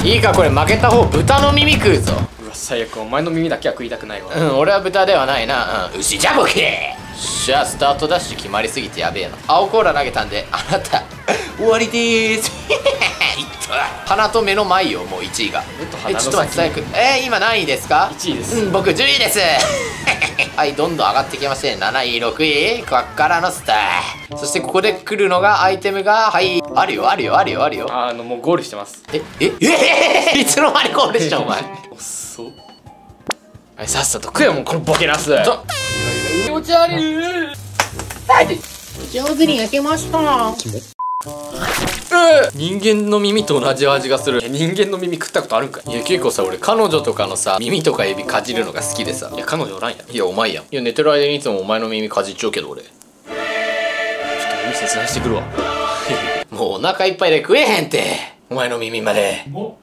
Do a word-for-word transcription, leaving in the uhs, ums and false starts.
いいか、これ負けた方豚の耳食うぞ。 うわ最悪、お前の耳だけは食いたくないわ。 うん、俺は豚ではないな。うん、牛じゃボケ。しゃあスタートダッシュ決まりすぎてやべえな。青コーラ投げたんであなた終わりでーすいった鼻と目の前よ、もういちいが。え、ちょっと待って、最悪。えー、今何位ですか？ いちいです。 うん、僕じゅういですはい、どんどん上がってきまして、なない、ろくい、こっからのスター。そしてここで来るのが、アイテムが、はい、あるよ、あるよ、あるよ、あるよ。 あの、もうゴールしてます。 え、え、えいつの間にゴールしたお前。 遅っ。はい、さっさと食えよ、もうこのボケナス。気持ち悪い。 上手に焼けました。人間の耳と同じ味がする。 人間の耳食ったことあるんかい。 いや結構さ、俺彼女とかのさ耳とか指かじるのが好きでさ。 いや彼女おらんやろ。 いやお前やん。いや寝てる間にいつもお前の耳かじっちゃうけど俺。ちょっと耳切断してくるわ。 もうお腹いっぱいで食えへんって、お前の耳まで。